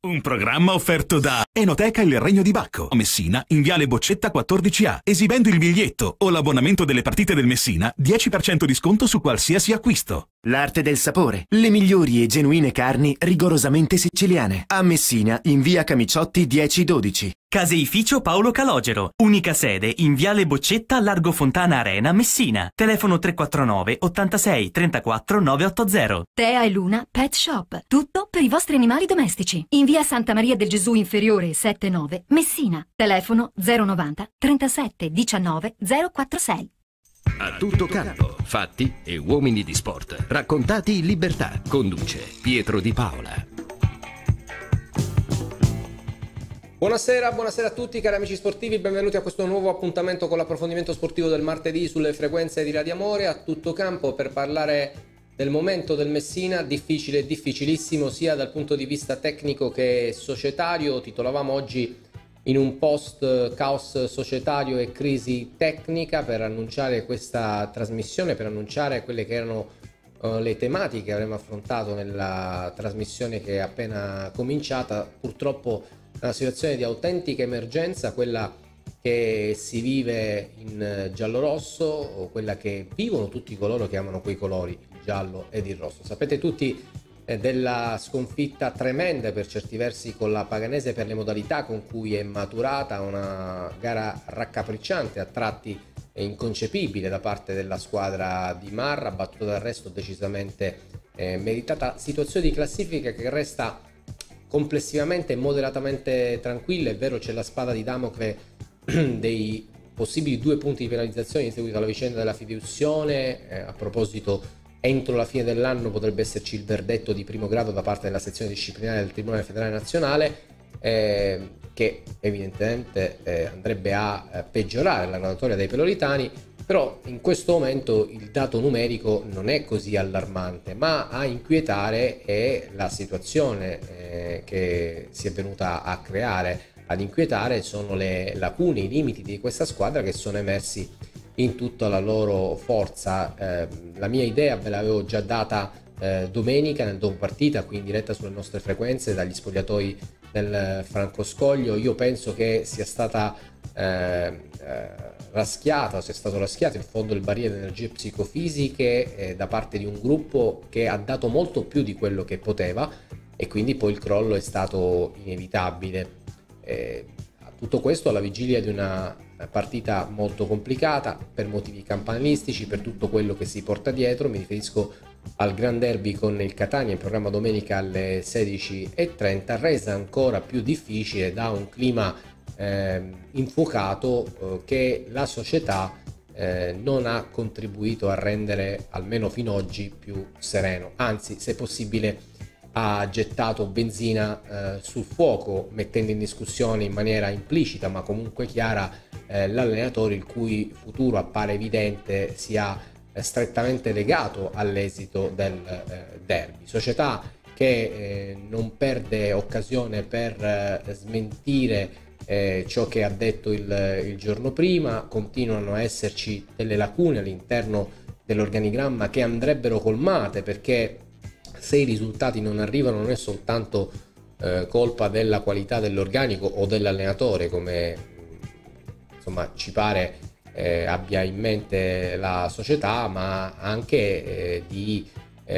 Un programma offerto da Enoteca Il Regno di Bacco, Messina, in Viale Boccetta 14A. Esibendo il biglietto o l'abbonamento delle partite del Messina, 10% di sconto su qualsiasi acquisto. L'arte del sapore. Le migliori e genuine carni rigorosamente siciliane. A Messina, in via Camiciotti 1012. Caseificio Paolo Calogero. Unica sede in Viale Boccetta, Largo Fontana Arena, Messina. Telefono 349 86 34 980. Tea e Luna Pet Shop. Tutto per i vostri animali domestici. In via Santa Maria del Gesù Inferiore 79, Messina. Telefono 090 37 19 046. A tutto campo, fatti e uomini di sport. Raccontati in libertà. Conduce Pietro Di Paola. Buonasera a tutti cari amici sportivi, benvenuti a questo nuovo appuntamento con l'approfondimento sportivo del martedì sulle frequenze di Radio Amore, a tutto campo, per parlare del momento del Messina, difficile, difficilissimo sia dal punto di vista tecnico che societario. Titolavamo oggi in un post caos societario e crisi tecnica per annunciare questa trasmissione, per annunciare quelle che erano le tematiche che avremmo affrontato nella trasmissione che è appena cominciata. Purtroppo una situazione di autentica emergenza, quella che si vive in giallo-rosso, o quella che vivono tutti coloro che amano quei colori, il giallo ed il rosso. Sapete tutti della sconfitta tremenda per certi versi con la Paganese per le modalità con cui è maturata, una gara raccapricciante, a tratti inconcepibile da parte della squadra di Marra, battuta d'arresto decisamente meritata. Situazione di classifica che resta complessivamente e moderatamente tranquilla. È vero, c'è la spada di Damocle dei possibili 2 punti di penalizzazione in seguito alla vicenda della fideiussione. A proposito, entro la fine dell'anno potrebbe esserci il verdetto di primo grado da parte della sezione disciplinare del Tribunale Federale Nazionale, che evidentemente andrebbe a peggiorare la graduatoria dei peloritani. Però in questo momento il dato numerico non è così allarmante, ma a inquietare è la situazione che si è venuta a creare. Ad inquietare sono le lacune, i limiti di questa squadra che sono emersi in tutta la loro forza. La mia idea ve l'avevo già data domenica nel dopo partita qui in diretta sulle nostre frequenze dagli spogliatoi del Francoscoglio. Io penso che sia stata raschiata, sia stato raschiato in fondo il barile di energie psicofisiche da parte di un gruppo che ha dato molto più di quello che poteva, e quindi poi il crollo è stato inevitabile. A tutto questo alla vigilia di una partita molto complicata per motivi campanilistici, per tutto quello che si porta dietro. Mi riferisco al Gran Derby con il Catania in programma domenica alle 16:30, resa ancora più difficile da un clima infuocato che la società non ha contribuito a rendere, almeno fino ad oggi, più sereno. Anzi, se possibile ha gettato benzina sul fuoco, mettendo in discussione in maniera implicita ma comunque chiara l'allenatore, il cui futuro appare evidente sia strettamente legato all'esito del derby. Società che non perde occasione per smentire ciò che ha detto il giorno prima. Continuano a esserci delle lacune all'interno dell'organigramma che andrebbero colmate, perché se i risultati non arrivano non è soltanto colpa della qualità dell'organico o dell'allenatore, come insomma ci pare abbia in mente la società, ma anche di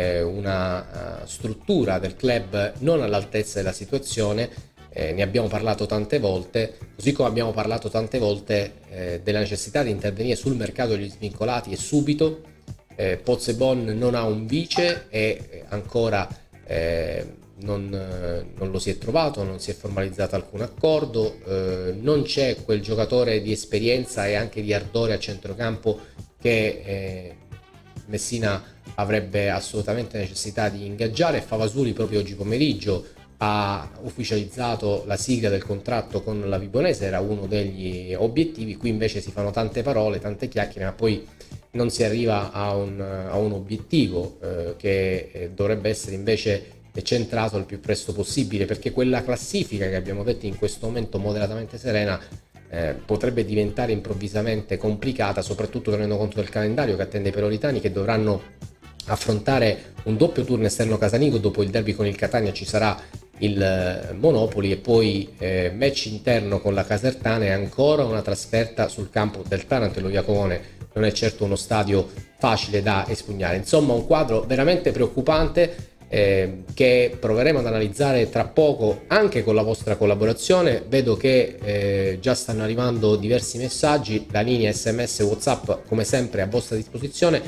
una struttura del club non all'altezza della situazione. Ne abbiamo parlato tante volte, così come abbiamo parlato tante volte della necessità di intervenire sul mercato degli svincolati, e subito. Pozzebon non ha un vice e ancora non lo si è trovato, non si è formalizzato alcun accordo, non c'è quel giocatore di esperienza e anche di ardore a centrocampo che Messina avrebbe assolutamente necessità di ingaggiare. Favasuli proprio oggi pomeriggio ha ufficializzato la sigla del contratto con la Vibonese, era uno degli obiettivi. Qui invece si fanno tante parole, tante chiacchiere, ma poi non si arriva a un obiettivo che dovrebbe essere invece centrato il più presto possibile, perché quella classifica che abbiamo detto in questo momento moderatamente serena potrebbe diventare improvvisamente complicata, soprattutto tenendo conto del calendario che attende i peloritani, che dovranno affrontare un doppio turno esterno casanico. Dopo il derby con il Catania ci sarà il Monopoli, e poi match interno con la Casertana e ancora una trasferta sul campo del Taranto. Lo Iacovone non è certo uno stadio facile da espugnare. Insomma, un quadro veramente preoccupante che proveremo ad analizzare tra poco anche con la vostra collaborazione. Vedo che già stanno arrivando diversi messaggi, la linea SMS WhatsApp come sempre a vostra disposizione,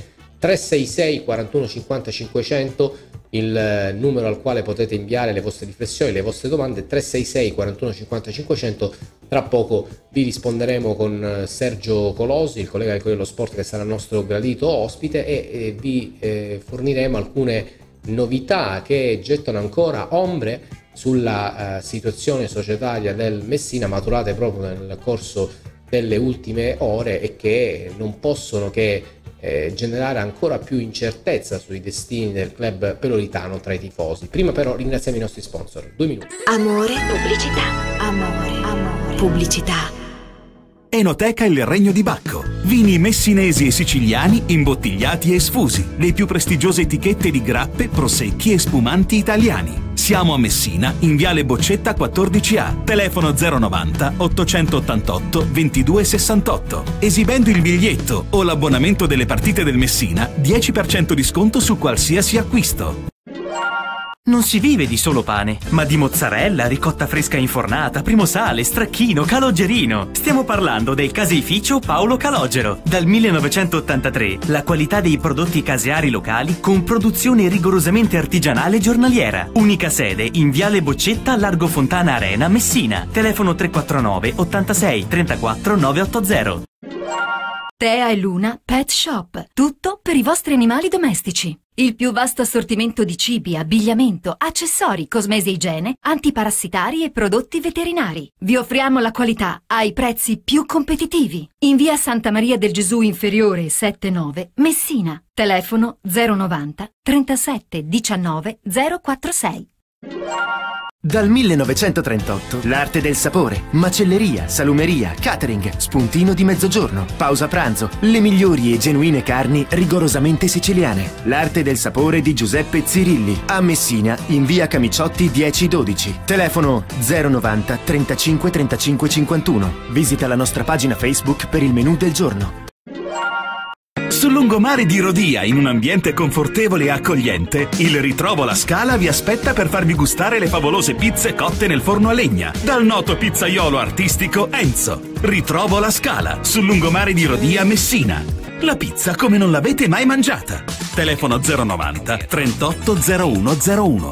366 41 50 500 il numero al quale potete inviare le vostre riflessioni, le vostre domande, 366 41 50 500. Tra poco vi risponderemo con Sergio Colosi, il collega del Corriere dello Sport, che sarà il nostro gradito ospite, e vi forniremo alcune novità che gettano ancora ombre sulla situazione societaria del Messina, maturate proprio nel corso delle ultime ore e che non possono che generare ancora più incertezza sui destini del club peloritano tra i tifosi. Prima però ringraziamo i nostri sponsor. 2 minuti. Amore, pubblicità. Amore, pubblicità. Enoteca Il Regno di Bacco. Vini messinesi e siciliani imbottigliati e sfusi. Le più prestigiose etichette di grappe, prosecchi e spumanti italiani. Siamo a Messina, in Viale Boccetta 14A. Telefono 090 888 2268. Esibendo il biglietto o l'abbonamento delle partite del Messina, 10% di sconto su qualsiasi acquisto. Non si vive di solo pane, ma di mozzarella, ricotta fresca infornata, primo sale, stracchino, caloggerino. Stiamo parlando del caseificio Paolo Calogero. Dal 1983, la qualità dei prodotti caseari locali con produzione rigorosamente artigianale giornaliera. Unica sede in Viale Boccetta, Largo Fontana Arena, Messina. Telefono 349 86 34 980. Tea e Luna Pet Shop. Tutto per i vostri animali domestici. Il più vasto assortimento di cibi, abbigliamento, accessori, cosmesi e igiene, antiparassitari e prodotti veterinari. Vi offriamo la qualità ai prezzi più competitivi. In via Santa Maria del Gesù Inferiore 79, Messina. Telefono 090 37 19 046. Dal 1938, l'arte del sapore, macelleria, salumeria, catering, spuntino di mezzogiorno, pausa pranzo, le migliori e genuine carni rigorosamente siciliane. L'arte del sapore di Giuseppe Zirilli, a Messina, in via Camiciotti 1012. Telefono 090 35 35 51. Visita la nostra pagina Facebook per il menù del giorno. Sul lungomare di Rodia, in un ambiente confortevole e accogliente, il Ritrovo La Scala vi aspetta per farvi gustare le favolose pizze cotte nel forno a legna, dal noto pizzaiolo artistico Enzo. Ritrovo La Scala, sul lungomare di Rodia, Messina. La pizza come non l'avete mai mangiata. Telefono 090 38 0101.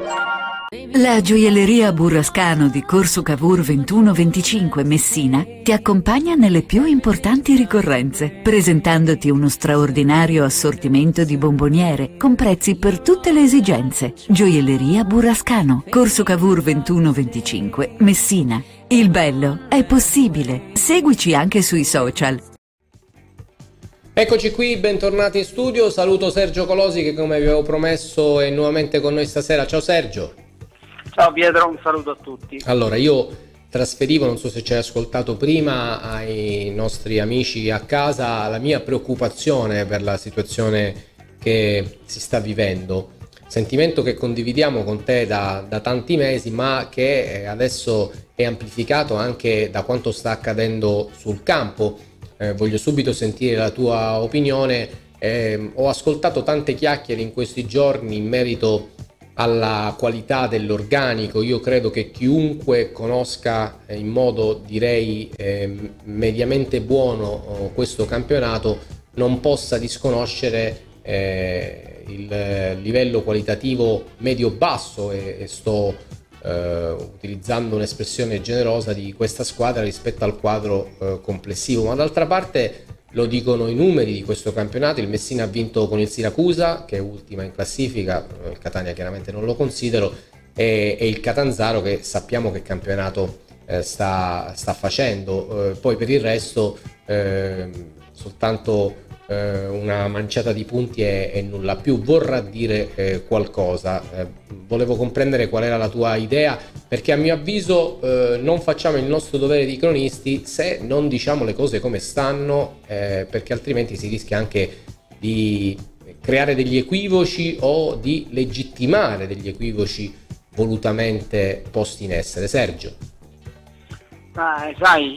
La gioielleria Burrascano di Corso Cavour 2125 Messina ti accompagna nelle più importanti ricorrenze, presentandoti uno straordinario assortimento di bomboniere con prezzi per tutte le esigenze. Gioielleria Burrascano, Corso Cavour 2125 Messina. Il bello è possibile. Seguici anche sui social. Eccoci qui, bentornati in studio. Saluto Sergio Colosi, che come vi avevo promesso è nuovamente con noi stasera. Ciao Sergio. Ciao Pietro, un saluto a tutti. Allora, io trasferivo, non so se ci hai ascoltato prima, ai nostri amici a casa la mia preoccupazione per la situazione che si sta vivendo. Sentimento che condividiamo con te da tanti mesi, ma che adesso è amplificato anche da quanto sta accadendo sul campo. Voglio subito sentire la tua opinione. Ho ascoltato tante chiacchiere in questi giorni in merito alla qualità dell'organico. Io credo che chiunque conosca in modo direi mediamente buono questo campionato non possa disconoscere il livello qualitativo medio-basso, e sto utilizzando un'espressione generosa, di questa squadra rispetto al quadro complessivo. Ma d'altra parte lo dicono i numeri di questo campionato. Il Messina ha vinto con il Siracusa, che è ultima in classifica, il Catania chiaramente non lo considero, e il Catanzaro, che sappiamo che campionato sta facendo. Poi per il resto soltanto una manciata di punti e nulla più. Vorrà dire qualcosa. Volevo comprendere qual era la tua idea, perché a mio avviso non facciamo il nostro dovere di cronisti se non diciamo le cose come stanno, perché altrimenti si rischia anche di creare degli equivoci o di legittimare degli equivoci volutamente posti in essere. Sergio? Sai,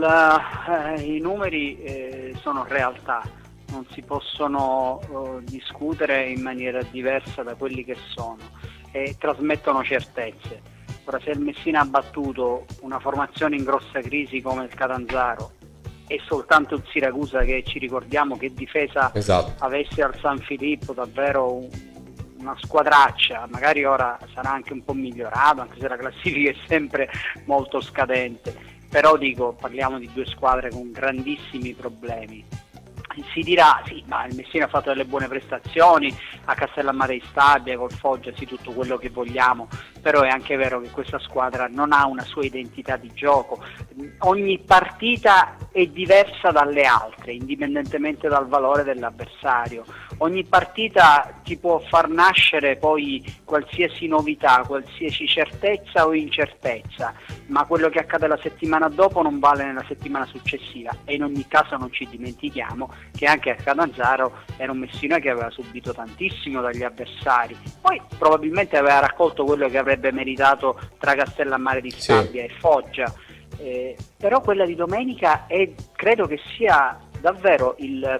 i numeri sono realtà, non si possono discutere in maniera diversa da quelli che sono e trasmettono certezze. Ora, se il Messina ha battuto una formazione in grossa crisi come il Catanzaro e soltanto il Siracusa, che ci ricordiamo che difesa avesse al San Filippo, davvero una squadraccia, magari ora sarà anche un po' migliorato, anche se la classifica è sempre molto scadente, però dico, parliamo di due squadre con grandissimi problemi. Si dirà, sì, ma il Messina ha fatto delle buone prestazioni a Castellammare di Stabia, col Foggia, sì, tutto quello che vogliamo, però è anche vero che questa squadra non ha una sua identità di gioco. Ogni partita è diversa dalle altre, indipendentemente dal valore dell'avversario. Ogni partita ti può far nascere poi qualsiasi novità, qualsiasi certezza o incertezza, ma quello che accade la settimana dopo non vale nella settimana successiva, e in ogni caso non ci dimentichiamo che anche a Catanzaro era un Messina che aveva subito tantissimo dagli avversari, poi probabilmente aveva raccolto quello che avrebbe meritato tra Castellammare di Stabia e Foggia, però quella di domenica credo che sia davvero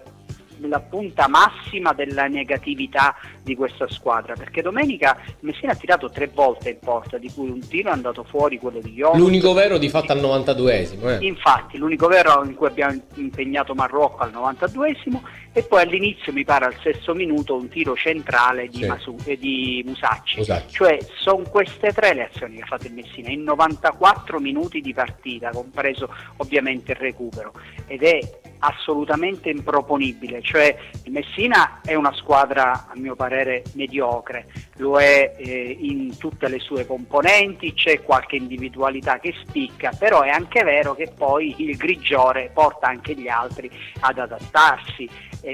la punta massima della negatività di questa squadra, perché domenica Messina ha tirato 3 volte in porta, di cui un tiro è andato fuori, quello di Iono. L'unico vero di fatto al 92esimo. Infatti, l'unico vero in cui abbiamo impegnato Marrocco al 92esimo, e poi all'inizio, mi pare al 6° minuto, un tiro centrale di Musacci. Cioè sono queste 3 le azioni che ha fatto il Messina in 94 minuti di partita, compreso ovviamente il recupero, ed è assolutamente improponibile. Cioè il Messina è una squadra, a mio parere, mediocre, lo è in tutte le sue componenti, c'è qualche individualità che spicca, però è anche vero che poi il grigiore porta anche gli altri ad adattarsi.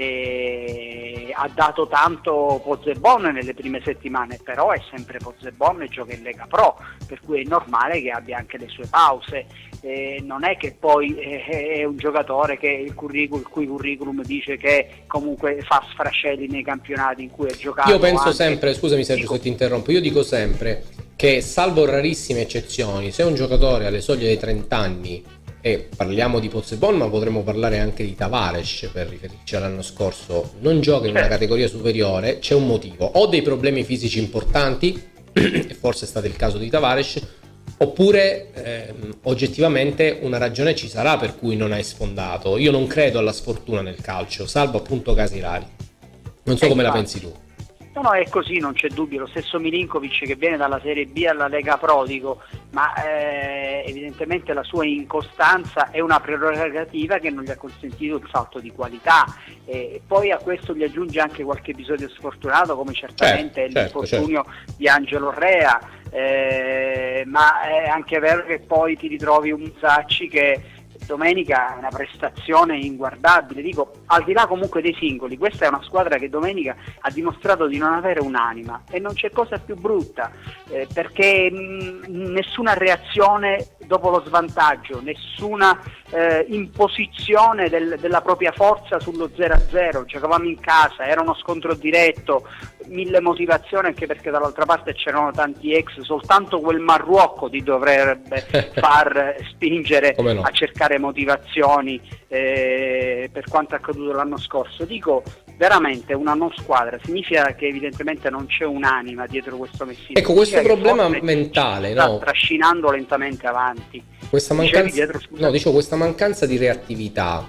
Ha dato tanto Pozzebon nelle prime settimane, però è sempre Pozzebon e gioca in Lega Pro, per cui è normale che abbia anche le sue pause. Non è che poi è un giocatore che il cui curriculum dice che comunque fa sfrascelli nei campionati in cui è giocato. Io penso sempre, scusami Sergio se ti interrompo, io dico sempre che, salvo rarissime eccezioni, se un giocatore alle soglie dei 30 anni, e parliamo di Pozzebon ma potremmo parlare anche di Tavares per riferirci all'anno scorso, non gioca in una categoria superiore, c'è un motivo: o dei problemi fisici importanti e forse è stato il caso di Tavares, oppure oggettivamente una ragione ci sarà per cui non hai sfondato. Io non credo alla sfortuna nel calcio, salvo appunto casi rari. Non so come la pensi tu. No, è così, non c'è dubbio. Lo stesso Milinkovic, che viene dalla Serie B alla Lega Pro, dico, ma evidentemente la sua incostanza è una prerogativa che non gli ha consentito il salto di qualità, poi a questo gli aggiunge anche qualche episodio sfortunato, come certamente l'infortunio di Angelo Rea, ma è anche vero che poi ti ritrovi un Musacci che domenica è una prestazione inguardabile. Dico, al di là comunque dei singoli, questa è una squadra che domenica ha dimostrato di non avere un'anima, e non c'è cosa più brutta, perché nessuna reazione dopo lo svantaggio, nessuna imposizione della propria forza sullo 0-0. Giocavamo in casa, era uno scontro diretto, 1000 motivazioni, anche perché dall'altra parte c'erano tanti ex. Soltanto quel Marrocco ti dovrebbe far spingere a cercare motivazioni per quanto accaduto l'anno scorso. Dico, veramente una non squadra significa che evidentemente non c'è un'anima dietro questo Messina. Ecco, questo problema mentale, sta trascinando lentamente avanti. Questa mancanza di reattività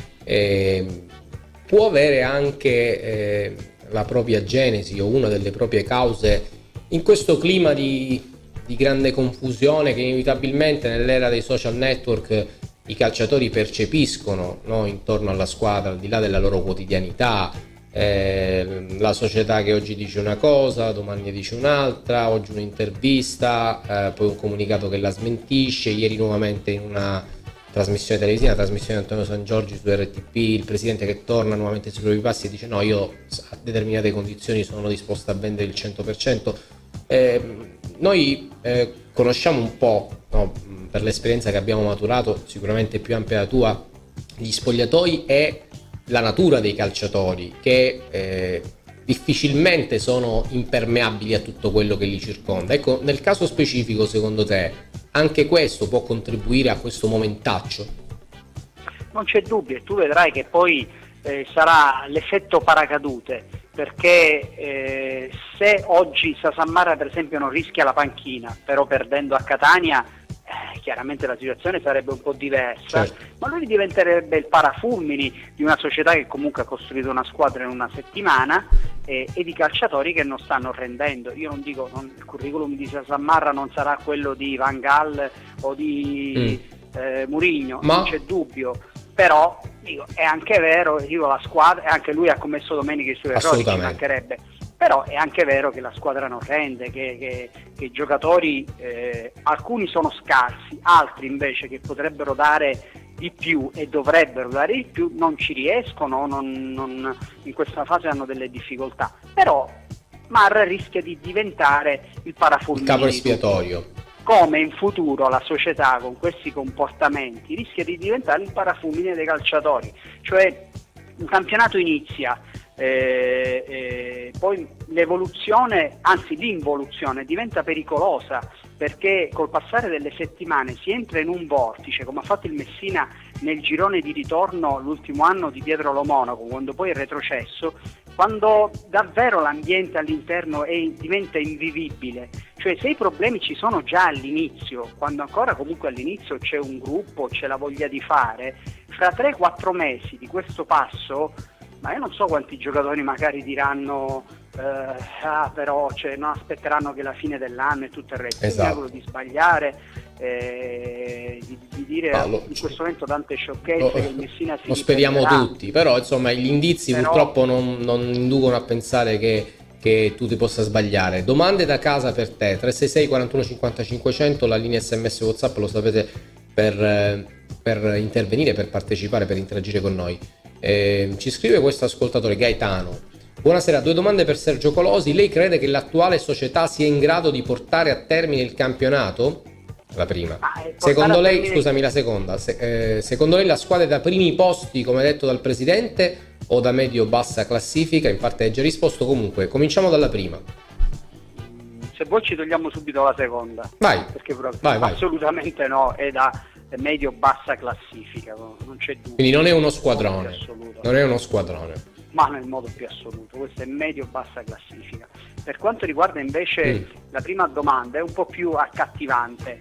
può avere anche la propria genesi, o una delle proprie cause, in questo clima di grande confusione che inevitabilmente nell'era dei social network i calciatori percepiscono, no, intorno alla squadra, al di là della loro quotidianità. La società che oggi dice una cosa, domani ne dice un'altra, oggi un'intervista, poi un comunicato che la smentisce, ieri nuovamente in una trasmissione televisiva, la trasmissione di Antonio San Giorgi su RTP, il presidente che torna nuovamente sui propri passi e dice no, io a determinate condizioni sono disposto a vendere il 100%. Noi conosciamo un po', no, per l'esperienza che abbiamo maturato, sicuramente più ampia la tua, gli spogliatoi e la natura dei calciatori, che difficilmente sono impermeabili a tutto quello che li circonda. Ecco, nel caso specifico, secondo te, anche questo può contribuire a questo momentaccio? Non c'è dubbio, e tu vedrai che poi sarà l'effetto paracadute, perché se oggi Sasamara per esempio non rischia la panchina, però perdendo a Catania, chiaramente la situazione sarebbe un po' diversa, certo. Ma lui diventerebbe il parafulmini di una società che comunque ha costruito una squadra in una settimana e di calciatori che non stanno rendendo. Io non dico, il curriculum di Sasamara non sarà quello di Van Gaal o di Mourinho, non c'è dubbio, però dico, è anche vero, la squadra, anche lui ha commesso domenica i suoi errori, ci mancherebbe. Però è anche vero che la squadra non rende, che i giocatori, alcuni sono scarsi, altri invece che potrebbero dare di più e dovrebbero dare di più non ci riescono, in questa fase hanno delle difficoltà. Però Marra rischia di diventare il parafulmine, il capo espiatorio. Come in futuro la società con questi comportamenti rischia di diventare il parafulmine dei calciatori. Cioè un campionato inizia, poi l'evoluzione, anzi l'involuzione diventa pericolosa, perché col passare delle settimane si entra in un vortice, come ha fatto il Messina nel girone di ritorno l'ultimo anno di Pietro Lo Monaco, quando poi è retrocesso, quando davvero l'ambiente all'interno diventa invivibile. Cioè se i problemi ci sono già all'inizio, quando ancora comunque all'inizio c'è un gruppo, c'è la voglia di fare, fra 3-4 mesi di questo passo, ma io non so quanti giocatori magari diranno però non aspetteranno che la fine dell'anno e tutto il resto. Esatto. Quello di sbagliare, di dire in questo momento tante sciocchezze che il Messina si lo speriamo tutti, però insomma gli indizi purtroppo non inducono a pensare che tu ti possa sbagliare. Domande da casa per te: 366 41 50 500, la linea SMS WhatsApp, lo sapete, per intervenire, per partecipare, per interagire con noi. Ci scrive questo ascoltatore, Gaetano: buonasera, 2 domande per Sergio Colosi. Lei crede che l'attuale società sia in grado di portare a termine il campionato? La prima. Secondo lei, scusami, la seconda, secondo lei la squadra è da primi posti, come detto dal presidente, o da medio-bassa classifica? In parte hai già risposto, comunque cominciamo dalla prima. Se vuoi ci togliamo subito la seconda. Vai. Perché vai. Assolutamente no, è da medio-bassa classifica, non c'è dubbio. Quindi non è uno squadrone. Non è uno squadrone. Ma nel modo più assoluto, questo è medio-bassa classifica. Per quanto riguarda invece la prima domanda, è un po' più accattivante.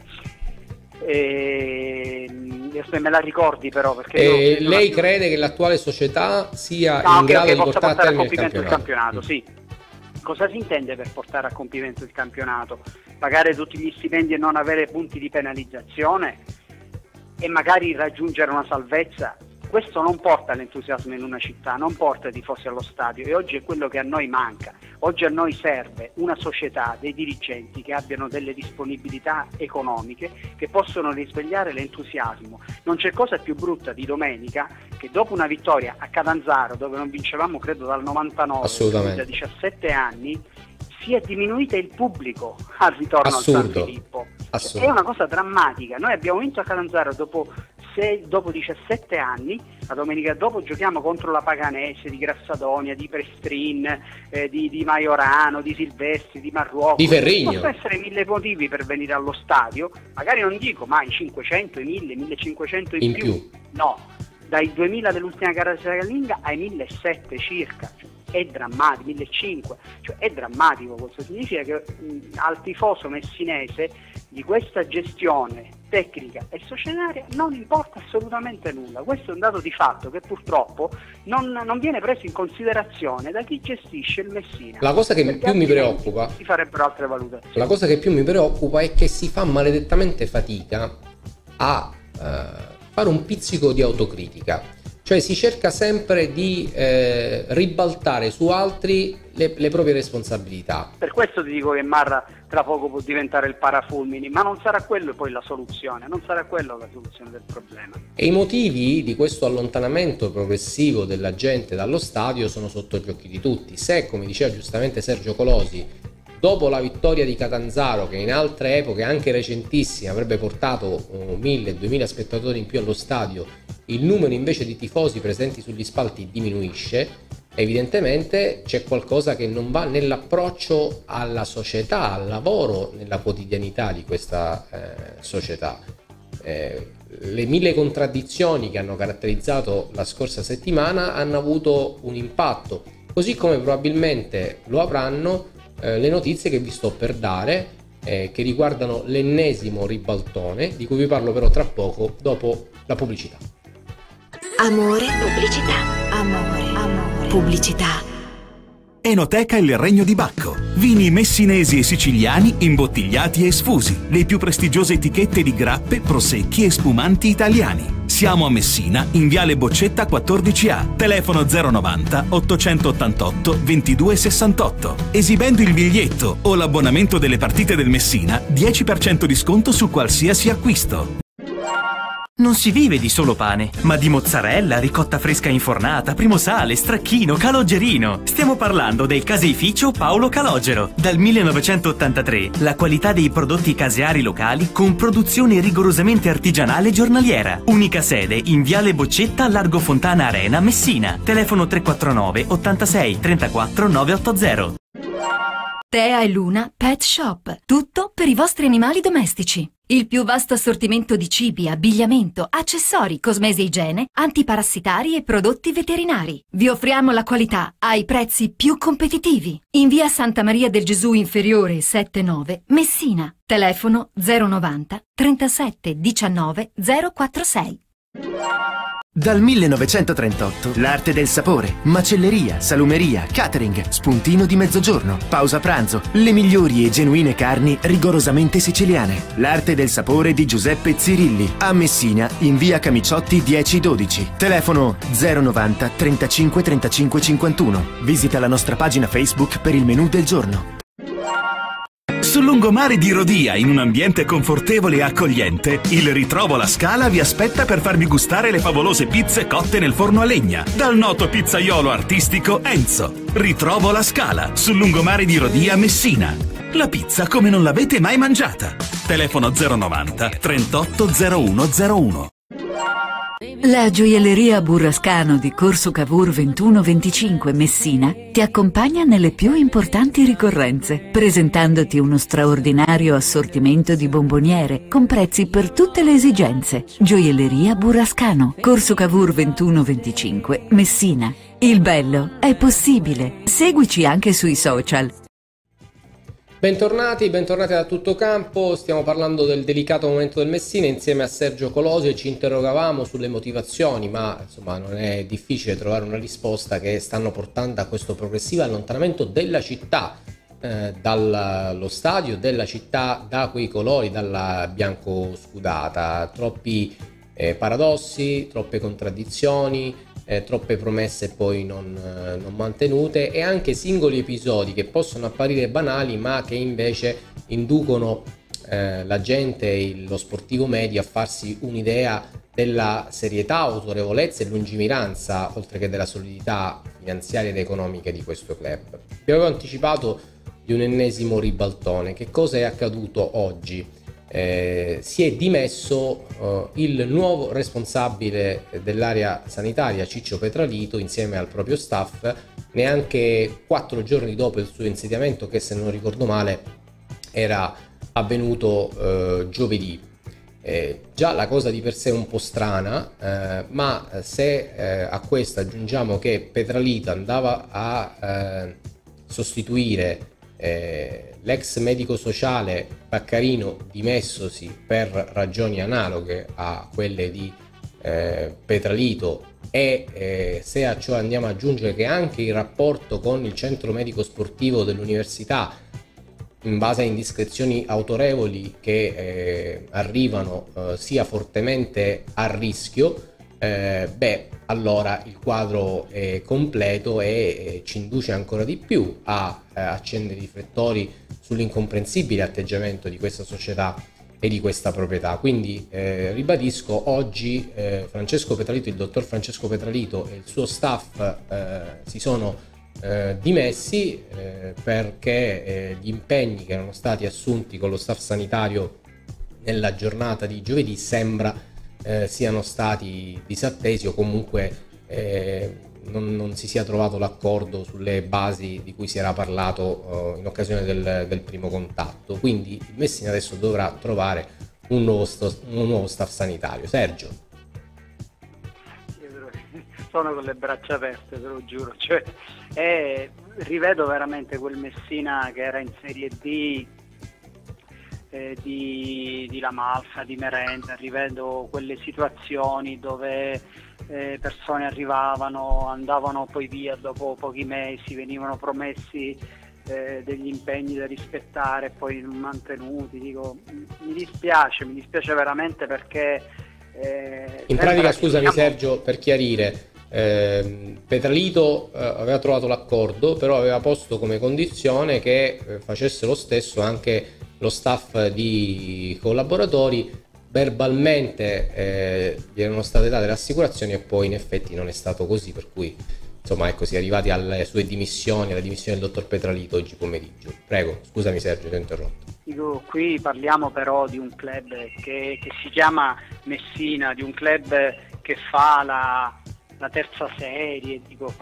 Me la ricordi però, perché lei crede che l'attuale società sia in grado di portare a termine il campionato? Sì. Cosa si intende per portare a compimento il campionato? Pagare tutti gli stipendi e non avere punti di penalizzazione e magari raggiungere una salvezza? Questo non porta l'entusiasmo in una città, non porta i tifosi allo stadio, e oggi è quello che a noi manca. Oggi a noi serve una società, dei dirigenti che abbiano delle disponibilità economiche, che possono risvegliare l'entusiasmo. Non c'è cosa più brutta di domenica che dopo una vittoria a Catanzaro, dove non vincevamo credo dal 99, da 17 anni, sia diminuito il pubblico al ritorno al San Filippo. È una cosa drammatica. Noi abbiamo vinto a Catanzaro dopo 17 anni, la domenica dopo giochiamo contro la Paganese di Grassadonia, di Prestrin, di Majorano, di Silvestri, di Marruocco, di Ferrigno. Possono essere 1000 motivi per venire allo stadio, magari non dico mai 500, i 1000, 1500 in più, no, dai 2000 dell'ultima gara casalinga ai 1700 circa. È drammatico, 1500, cioè è drammatico. Questo significa che al tifoso messinese di questa gestione tecnica e societaria non importa assolutamente nulla. Questo è un dato di fatto che purtroppo non viene preso in considerazione da chi gestisce il Messina. La cosa che più mi preoccupa, si farebbero altre valutazioni. La cosa che più mi preoccupa è che si fa maledettamente fatica a fare un pizzico di autocritica. Cioè si cerca sempre di ribaltare su altri le proprie responsabilità. Per questo ti dico che Marra tra poco può diventare il parafulmini, ma non sarà quello poi la soluzione, non sarà quello la soluzione del problema. E i motivi di questo allontanamento progressivo della gente dallo stadio sono sotto gli occhi di tutti. Se, come diceva giustamente Sergio Colosi, dopo la vittoria di Catanzaro, che in altre epoche anche recentissime avrebbe portato 1000-2000 spettatori in più allo stadio, il numero invece di tifosi presenti sugli spalti diminuisce, Evidentemente c'è qualcosa che non va nell'approccio alla società, al lavoro, nella quotidianità di questa società. Le mille contraddizioni che hanno caratterizzato la scorsa settimana hanno avuto un impatto, così come probabilmente lo avranno le notizie che vi sto per dare, che riguardano l'ennesimo ribaltone, di cui vi parlo però tra poco, dopo la pubblicità. Amore, pubblicità. Amore, pubblicità. Enoteca Il Regno di Bacco. Vini messinesi e siciliani imbottigliati e sfusi. Le più prestigiose etichette di grappe, prosecchi e spumanti italiani. Siamo a Messina, in Viale Boccetta 14A. Telefono 090 888 2268. Esibendo il biglietto o l'abbonamento delle partite del Messina, 10% di sconto su qualsiasi acquisto. Non si vive di solo pane, ma di mozzarella, ricotta fresca infornata, primo sale, stracchino, caloggerino. Stiamo parlando del caseificio Paolo Calogero. Dal 1983, la qualità dei prodotti caseari locali con produzione rigorosamente artigianale giornaliera. Unica sede in Viale Boccetta, Largo Fontana Arena, Messina. Telefono 349 86 34 980. Tea e Luna Pet Shop. Tutto per i vostri animali domestici. Il più vasto assortimento di cibi, abbigliamento, accessori, cosmesi e igiene, antiparassitari e prodotti veterinari. Vi offriamo la qualità ai prezzi più competitivi. In via Santa Maria del Gesù Inferiore 79, Messina. Telefono 090 37 19 046. Dal 1938 l'arte del sapore, macelleria, salumeria, catering, spuntino di mezzogiorno, pausa pranzo, le migliori e genuine carni rigorosamente siciliane. L'arte del sapore di Giuseppe Zirilli, a Messina, in via Camiciotti 1012. Telefono 090 35 35 51. Visita la nostra pagina Facebook per il menù del giorno. Sul lungomare di Rodia, in un ambiente confortevole e accogliente, il Ritrovo La Scala vi aspetta per farvi gustare le favolose pizze cotte nel forno a legna, dal noto pizzaiolo artistico Enzo. Ritrovo La Scala, sul lungomare di Rodia, Messina. La pizza come non l'avete mai mangiata. Telefono 090 38 0101. La gioielleria Burrascano di Corso Cavour 2125 Messina ti accompagna nelle più importanti ricorrenze, presentandoti uno straordinario assortimento di bomboniere con prezzi per tutte le esigenze. Gioielleria Burrascano, Corso Cavour 2125 Messina. Il bello è possibile. Seguici anche sui social. Bentornati da Tutto Campo. Stiamo parlando del delicato momento del Messina insieme a Sergio Colosio e ci interrogavamo sulle motivazioni, ma insomma non è difficile trovare una risposta, che stanno portando a questo progressivo allontanamento della città dallo stadio, della città da quei colori, dalla bianco-scudata. Troppi paradossi, troppe contraddizioni, troppe promesse poi non mantenute, e anche singoli episodi che possono apparire banali ma che invece inducono la gente, lo sportivo medio, a farsi un'idea della serietà, autorevolezza e lungimiranza, oltre che della solidità finanziaria ed economica di questo club. Vi avevo anticipato di un ennesimo ribaltone. Che cosa è accaduto oggi? Si è dimesso il nuovo responsabile dell'area sanitaria, Ciccio Petralito, insieme al proprio staff, neanche 4 giorni dopo il suo insediamento, che se non ricordo male era avvenuto giovedì. Già la cosa di per sé è un po' strana, ma se a questo aggiungiamo che Petralito andava a sostituire l'ex medico sociale Baccarino, dimessosi per ragioni analoghe a quelle di Petralito, e se a ciò andiamo ad aggiungere che anche il rapporto con il centro medico sportivo dell'università, in base a indiscrezioni autorevoli che arrivano, sia fortemente a rischio, allora il quadro è completo e ci induce ancora di più a accendere i riflettori sull'incomprensibile atteggiamento di questa società e di questa proprietà. Quindi ribadisco, oggi Francesco Petralito, il dottor Francesco Petralito e il suo staff si sono dimessi perché gli impegni che erano stati assunti con lo staff sanitario nella giornata di giovedì sembra siano stati disattesi, o comunque non si sia trovato l'accordo sulle basi di cui si era parlato in occasione del primo contatto. Quindi il Messina adesso dovrà trovare un nuovo staff sanitario. Sergio. Sono con le braccia aperte, te lo giuro, cioè, rivedo veramente quel Messina che era in Serie D, di La Malfa, di Merenda, rivedo quelle situazioni dove persone arrivavano, andavano poi via dopo pochi mesi, venivano promessi degli impegni da rispettare e poi non mantenuti. Dico, mi dispiace veramente, perché in pratica, scusami Sergio, per chiarire, Petralito aveva trovato l'accordo, però aveva posto come condizione che facesse lo stesso anche lo staff di collaboratori. Verbalmente gli erano state date le assicurazioni e poi in effetti non è stato così, per cui insomma ecco, si è arrivati alle sue dimissioni, alla dimissione del dottor Petralito oggi pomeriggio. Prego, scusami Sergio, ti ho interrotto. Dico, qui parliamo però di un club che si chiama Messina, di un club che fa la terza serie. Dico,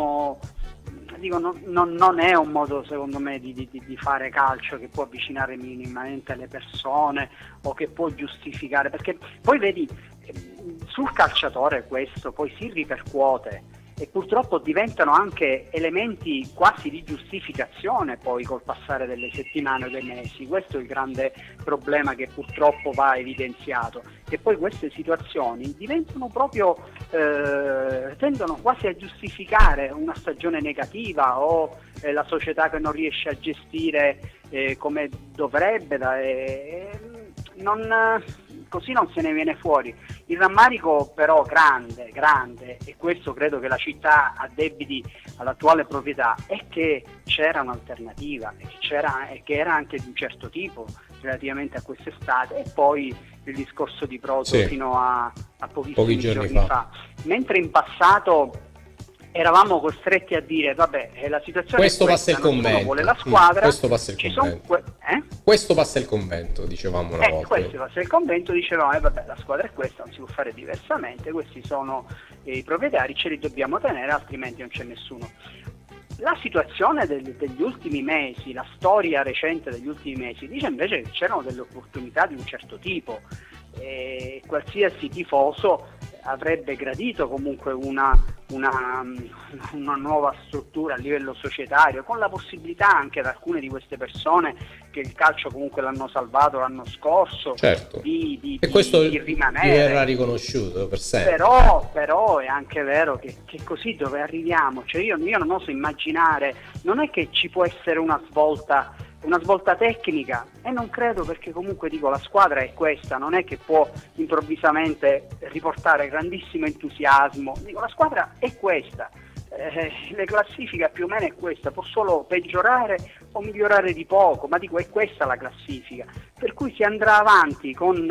non è un modo, secondo me, di fare calcio che può avvicinare minimamente le persone o che può giustificare, perché poi vedi, sul calciatore questo poi si ripercuote e purtroppo diventano anche elementi quasi di giustificazione poi col passare delle settimane o dei mesi. Questo è il grande problema che purtroppo va evidenziato, che poi queste situazioni diventano proprio tendono quasi a giustificare una stagione negativa o la società che non riesce a gestire come dovrebbe, così non se ne viene fuori. Il rammarico però grande, e questo credo che la città addebiti all'attuale proprietà, è che c'era un'alternativa e che era anche di un certo tipo relativamente a quest'estate, e poi il discorso di Proto fino a pochi giorni fa. Mentre in passato eravamo costretti a dire vabbè, la situazione questo è questa, passa il convento, vuole la squadra, questo passa il convento. Questo passa il convento, dicevamo una volta. Questo passa il convento, dicevamo vabbè, la squadra è questa, non si può fare diversamente, questi sono i proprietari, ce li dobbiamo tenere, altrimenti non c'è nessuno. La situazione degli ultimi mesi, la storia recente degli ultimi mesi, dice invece che c'erano delle opportunità di un certo tipo, e qualsiasi tifoso avrebbe gradito comunque una nuova struttura a livello societario, con la possibilità anche ad alcune di queste persone che il calcio comunque l'hanno salvato l'anno scorso, certo, di questo rimanere. Gli verrà riconosciuto per sempre. Però è anche vero che così dove arriviamo, cioè io non oso immaginare, non è che ci può essere una svolta tecnica, e non credo, perché comunque dico, la squadra è questa, non è che può improvvisamente riportare grandissimo entusiasmo. Dico, la squadra è questa, le classifiche più o meno è questa, può solo peggiorare o migliorare di poco, ma dico, è questa la classifica, per cui si andrà avanti con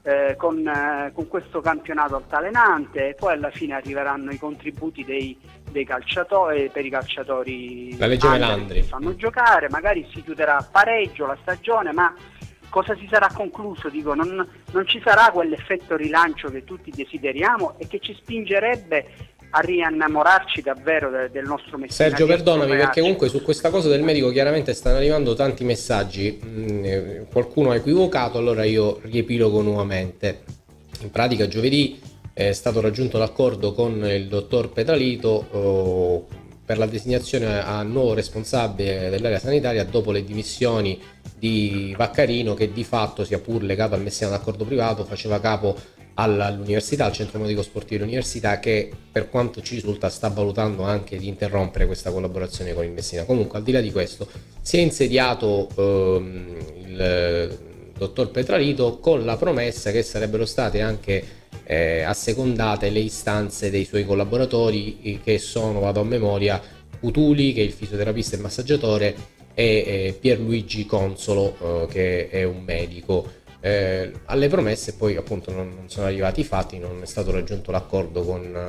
questo campionato altalenante, e poi alla fine arriveranno i contributi dei calciatori, per i calciatori, la legge Melandri, che fanno giocare, magari si chiuderà a pareggio la stagione, ma cosa si sarà concluso? Dico, non ci sarà quell'effetto rilancio che tutti desideriamo e che ci spingerebbe a rinnamorarci davvero del nostro Messina. Sergio, perdonami, perché comunque su questa cosa del medico chiaramente stanno arrivando tanti messaggi, qualcuno ha equivocato, allora io riepilogo nuovamente. In pratica giovedì è stato raggiunto l'accordo con il dottor Petralito per la designazione a nuovo responsabile dell'area sanitaria dopo le dimissioni di Vaccarino, che di fatto, sia pur legato al Messina d'accordo privato, faceva capo all'università, al centro medico sportivo dell'università, che per quanto ci risulta sta valutando anche di interrompere questa collaborazione con il Messina. Comunque, al di là di questo, si è insediato il dottor Petralito con la promessa che sarebbero state anche assecondate le istanze dei suoi collaboratori, che sono, vado a memoria, Cutuli, che è il fisioterapista e massaggiatore, e Pierluigi Consolo, che è un medico. Alle promesse poi appunto non sono arrivati i fatti, non è stato raggiunto l'accordo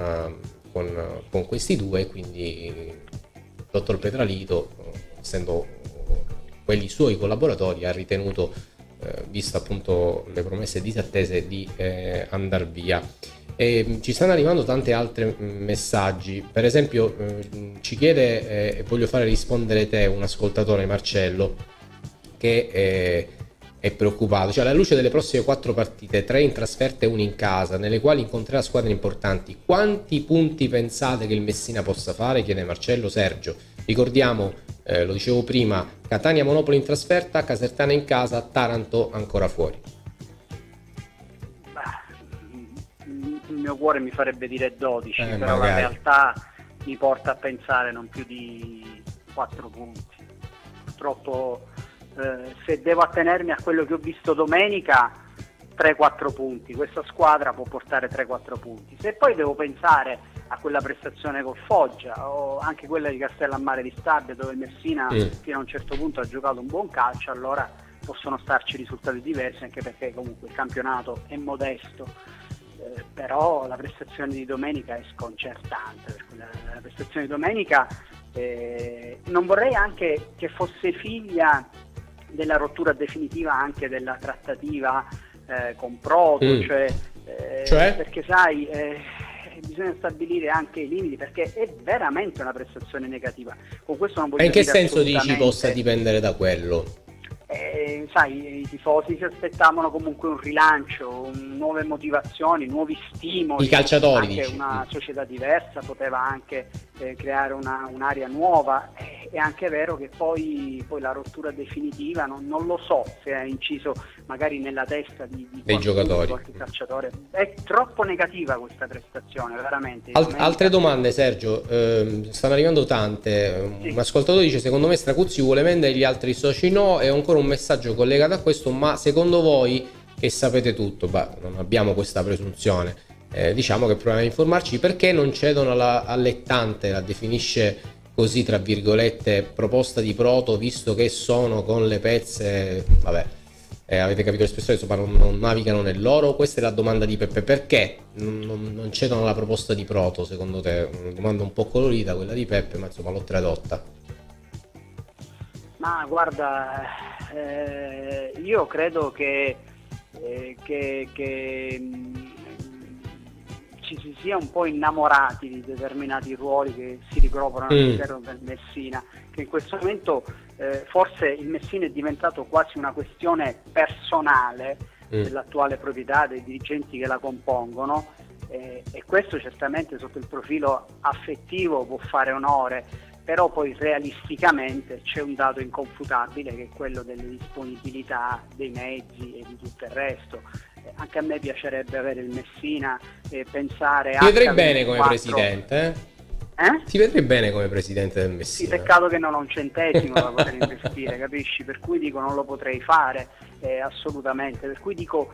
con questi due, quindi il dottor Petralito, essendo quelli suoi collaboratori, ha ritenuto, visto appunto le promesse disattese, di andar via. E ci stanno arrivando tanti altri messaggi. Per esempio ci chiede, e voglio fare rispondere te, un ascoltatore, Marcello, che è preoccupato. Cioè, alla luce delle prossime 4 partite, 3 in trasferta e 1 in casa, nelle quali incontrerà squadre importanti, quanti punti pensate che il Messina possa fare? Chiede Marcello. Sergio, ricordiamo, lo dicevo prima, Catania Monopoli in trasferta, Casertana in casa, Taranto ancora fuori. Il mio cuore mi farebbe dire 12, però magari. la realtà mi porta a pensare non più di 4 punti. Purtroppo se devo attenermi a quello che ho visto domenica, 3-4 punti. Questa squadra può portare 3-4 punti. Se poi devo pensare a quella prestazione col Foggia o anche quella di Castellammare di Stabia, dove il Messina fino a un certo punto ha giocato un buon calcio, allora possono starci risultati diversi, anche perché comunque il campionato è modesto. Però la prestazione di domenica è sconcertante. La prestazione di domenica non vorrei anche che fosse figlia della rottura definitiva anche della trattativa con Proto, cioè? Perché sai, bisogna stabilire anche i limiti, perché è veramente una prestazione negativa. Con questo non voglio in che dire senso dici possa dipendere da quello? Sai, i tifosi si aspettavano comunque un rilancio, nuove motivazioni, nuovi stimoli. I calciatori, anche dici. Una società diversa poteva anche creare un'area nuova. È anche vero che poi la rottura definitiva non lo so se ha inciso magari nella testa dei giocatori, qualche calciatore. È troppo negativa questa prestazione, veramente. Altre domande, Sergio, stanno arrivando tante. Sì. Un ascoltatore dice: secondo me Stracuzzi vuole vendere, gli altri soci no. E ancora un messaggio collegato a questo: ma secondo voi, che sapete tutto? Non abbiamo questa presunzione, diciamo che proviamo a informarci, perché non cedono allettante, la definisce così tra virgolette, proposta di Proto, visto che sono con le pezze, vabbè, avete capito l'espressione, insomma non navigano nell'oro. Questa è la domanda di Peppe: perché non cedono alla proposta di Proto, secondo te? Una domanda un po' colorita quella di Peppe, ma insomma l'ho tradotta. Ma guarda, io credo che ci si sia un po' innamorati di determinati ruoli che si ricoprono all'interno del Messina, che in questo momento forse il Messina è diventato quasi una questione personale dell'attuale proprietà, dei dirigenti che la compongono, e questo certamente sotto il profilo affettivo può fare onore. Però poi realisticamente c'è un dato inconfutabile, che è quello delle disponibilità, dei mezzi e di tutto il resto. Anche a me piacerebbe avere il Messina e pensare a... Ti vedrei bene come presidente, Ti vedrei bene come presidente del Messina. Sì, peccato che non ho un centesimo da poter investire, capisci? Per cui dico non lo potrei fare assolutamente. Per cui dico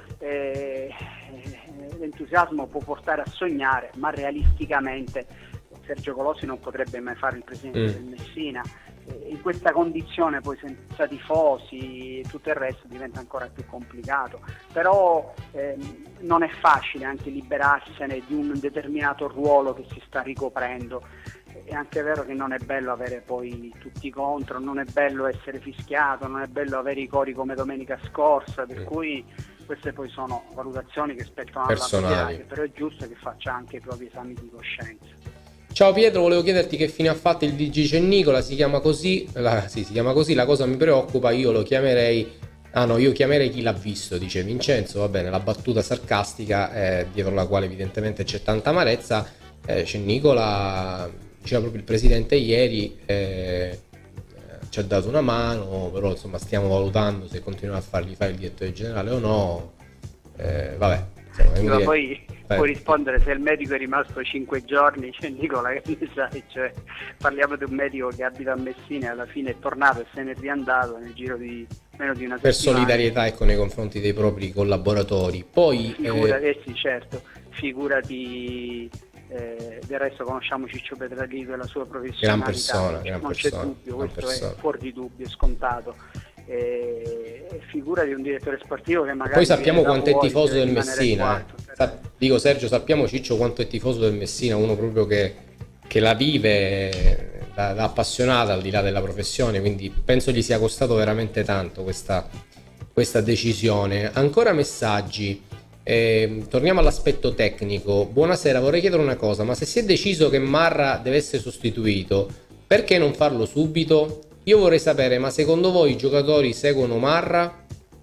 l'entusiasmo può portare a sognare, ma realisticamente Sergio Colossi non potrebbe mai fare il presidente del Messina. In questa condizione poi senza tifosi e tutto il resto diventa ancora più complicato. Però non è facile anche liberarsene di un determinato ruolo che si sta ricoprendo. È anche vero che non è bello avere poi tutti contro, non è bello essere fischiato, non è bello avere i cori come domenica scorsa, per cui queste poi sono valutazioni che spettano alla società, però è giusto che faccia anche i propri esami di coscienza. Ciao Pietro, volevo chiederti che fine ha fatto il DG Cennicola, si chiama così, si chiama così, la cosa mi preoccupa, io lo chiamerei, io chiamerei chi l'ha visto, dice Vincenzo. Va bene, la battuta sarcastica dietro la quale evidentemente c'è tanta amarezza. Cennicola, diceva proprio il presidente ieri, ci ha dato una mano, però insomma stiamo valutando se continuare a fargli fare il direttore generale o no. Vabbè. Ma poi puoi rispondere se il medico è rimasto 5 giorni, cioè Nicola, che ne sai, cioè, parliamo di un medico che abita a Messina e alla fine è tornato e se n'è riandato nel giro di meno di una settimana. Per solidarietà, ecco, nei confronti dei propri collaboratori. Poi sì, certo, figurati. Del resto conosciamo Ciccio Petralito e la sua professionalità, non c'è dubbio, questo è fuori di dubbio, è scontato. Figura di un direttore sportivo che magari poi sappiamo quanto è tifoso del Messina, dico Sergio, sappiamo Ciccio quanto è tifoso del Messina, uno proprio che la vive da appassionata al di là della professione, quindi penso gli sia costato veramente tanto questa decisione. Ancora messaggi. Torniamo all'aspetto tecnico. Buonasera, vorrei chiedere una cosa, ma se si è deciso che Marra deve essere sostituito, perché non farlo subito? Io vorrei sapere, ma secondo voi i giocatori seguono Marra?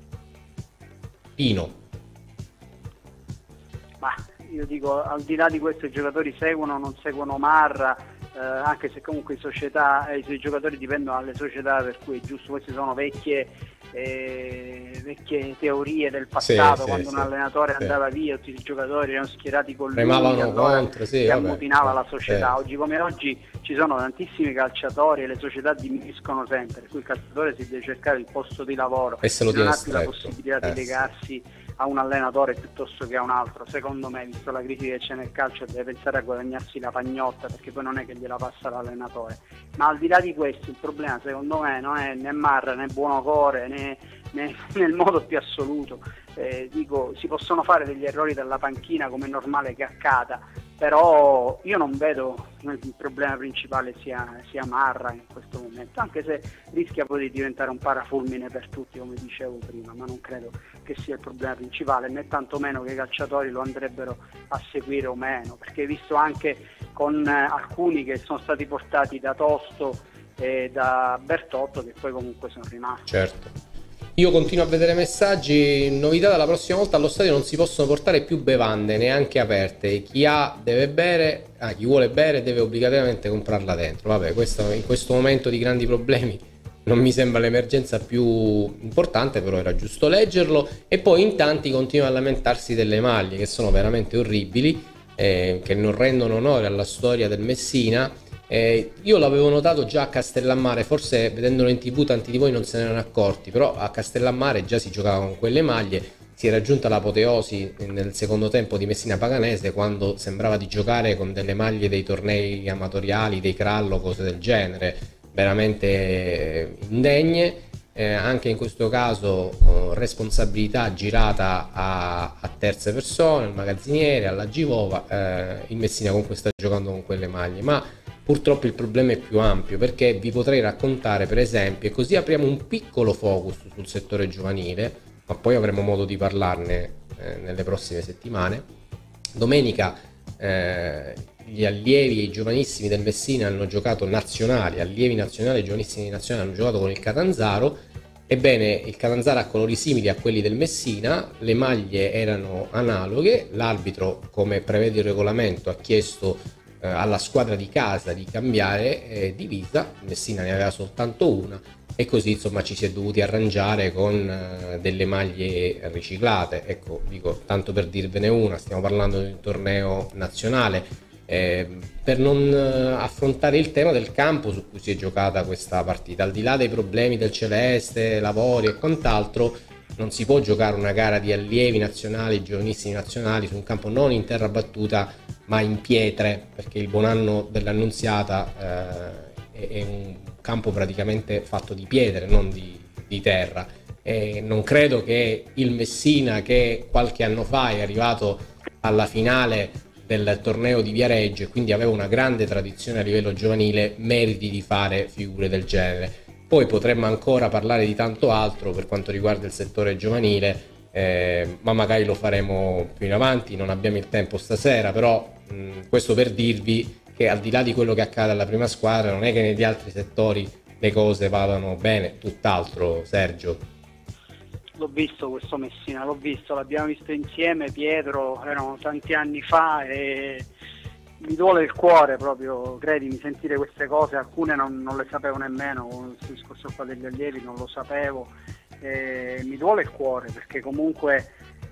Pino. Ma io dico, al di là di questo, i giocatori seguono o non seguono Marra, anche se comunque i suoi giocatori dipendono dalle società, per cui è giusto, queste sono vecchie teorie del passato, quando un allenatore andava via, tutti i giocatori erano schierati con lui, remavano contro, si ammutinava la società. Oggi come oggi ci sono tantissimi calciatori e le società diminuiscono sempre, per cui il calciatore si deve cercare il posto di lavoro e se lo non tiene ha più la possibilità di legarsi a un allenatore piuttosto che a un altro. Secondo me, visto la crisi che c'è nel calcio, deve pensare a guadagnarsi la pagnotta, perché poi non è che gliela passa l'allenatore. Ma al di là di questo, il problema secondo me non è né Marra né Buonocore né nel modo più assoluto. Dico, si possono fare degli errori dalla panchina, come è normale che accada, però io non vedo il problema principale sia Marra in questo momento, anche se rischia poi di diventare un parafulmine per tutti, come dicevo prima, ma non credo che sia il problema principale, né tantomeno che i calciatori lo andrebbero a seguire o meno, perché visto anche con alcuni che sono stati portati da Tosto e da Bertotto, che poi comunque sono rimasti. Certo. Io continuo a vedere messaggi. Novità: dalla prossima volta allo stadio non si possono portare più bevande, neanche aperte. Chi vuole bere deve obbligatoriamente comprarla dentro. Vabbè, questo in questo momento di grandi problemi non mi sembra l'emergenza più importante, però era giusto leggerlo. E poi in tanti continuano a lamentarsi delle maglie, che sono veramente orribili, che non rendono onore alla storia del Messina. Io l'avevo notato già a Castellammare, forse vedendolo in TV tanti di voi non se ne erano accorti, però a Castellammare già si giocava con quelle maglie. Si è raggiunta l'apoteosi nel secondo tempo di Messina Paganese, quando sembrava di giocare con delle maglie dei tornei amatoriali, dei Crallo, cose del genere, veramente indegne. Anche in questo caso responsabilità girata a terze persone, al magazziniere, alla Givova. Il Messina comunque sta giocando con quelle maglie, ma purtroppo il problema è più ampio, perché vi potrei raccontare, per esempio, e così apriamo un piccolo focus sul settore giovanile, ma poi avremo modo di parlarne nelle prossime settimane. Domenica gli allievi e i giovanissimi del Messina hanno giocato allievi nazionali e giovanissimi nazionali hanno giocato con il Catanzaro. Ebbene, il Catanzaro ha colori simili a quelli del Messina, le maglie erano analoghe, l'arbitro, come prevede il regolamento, ha chiesto alla squadra di casa di cambiare divisa. Il Messina ne aveva soltanto una e così insomma ci si è dovuti arrangiare con delle maglie riciclate. Ecco, dico, tanto per dirvene una, stiamo parlando di un torneo nazionale, per non affrontare il tema del campo su cui si è giocata questa partita. Al di là dei problemi del Celeste, lavori e quant'altro, non si può giocare una gara di allievi nazionali, giovanissimi nazionali, su un campo non in terra battuta ma in pietre, perché il Buonanno dell'Annunziata è un campo praticamente fatto di pietre, non di terra. E non credo che il Messina, che qualche anno fa è arrivato alla finale del torneo di Viareggio e quindi aveva una grande tradizione a livello giovanile, meriti di fare figure del genere. Poi potremmo ancora parlare di tanto altro per quanto riguarda il settore giovanile, ma magari lo faremo più in avanti, non abbiamo il tempo stasera, però questo per dirvi che al di là di quello che accade alla prima squadra, non è che negli altri settori le cose vadano bene, tutt'altro. Sergio? L'ho visto questo Messina, l'abbiamo visto insieme, Pietro, erano tanti anni fa, e mi duole il cuore proprio, credimi, sentire queste cose. Alcune non le sapevo nemmeno, il discorso qua degli allievi non lo sapevo, mi duole il cuore, perché comunque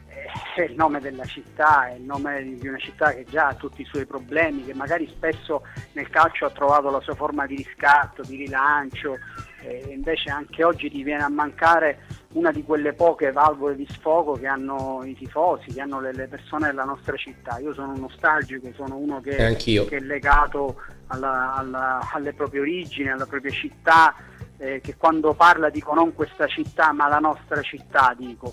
è il nome della città, è il nome di una città che già ha tutti i suoi problemi, che magari spesso nel calcio ha trovato la sua forma di riscatto, di rilancio, e invece anche oggi ti viene a mancare una di quelle poche valvole di sfogo che hanno i tifosi, che hanno le persone della nostra città. Io sono un nostalgico, sono uno che è legato alle proprie origini, alla propria città, che quando parla dico non questa città ma la nostra città, dico.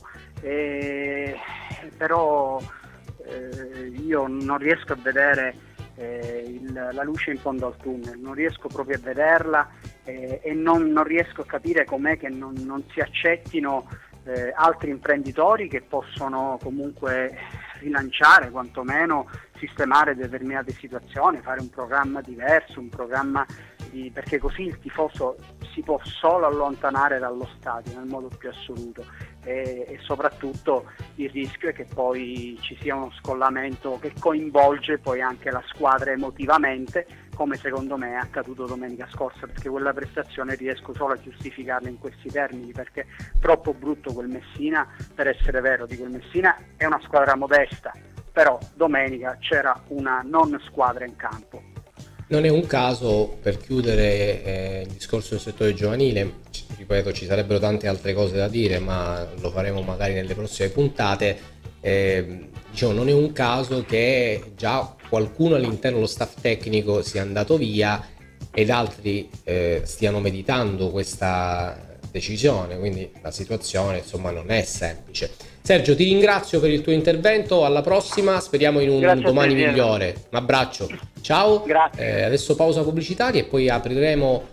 Però io non riesco a vedere la luce in fondo al tunnel, non riesco proprio a vederla, e non riesco a capire com'è che non si accettino altri imprenditori che possono comunque rilanciare, quantomeno sistemare determinate situazioni, fare un programma diverso, perché così il tifoso si può solo allontanare dallo stadio nel modo più assoluto, e soprattutto il rischio è che poi ci sia uno scollamento che coinvolge poi anche la squadra emotivamente, come secondo me è accaduto domenica scorsa, perché quella prestazione riesco solo a giustificarla in questi termini, perché è troppo brutto quel Messina per essere vero. Di quel Messina è una squadra modesta, però domenica c'era una non squadra in campo. Non è un caso, per chiudere il discorso del settore giovanile, ripeto, ci sarebbero tante altre cose da dire, ma lo faremo magari nelle prossime puntate. Diciamo, non è un caso che già qualcuno all'interno dello staff tecnico sia andato via ed altri stiano meditando questa decisione, quindi la situazione insomma non è semplice. Sergio, ti ringrazio per il tuo intervento, alla prossima, speriamo in un domani migliore. Un abbraccio, ciao. Grazie. Adesso pausa pubblicitaria e poi apriremo